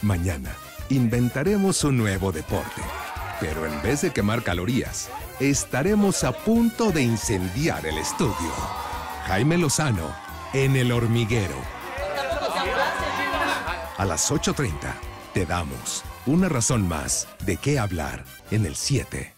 Mañana inventaremos un nuevo deporte, pero en vez de quemar calorías, estaremos a punto de incendiar el estudio. Jaime Lozano en El Hormiguero. A las 8:30 te damos una razón más de qué hablar en el 7.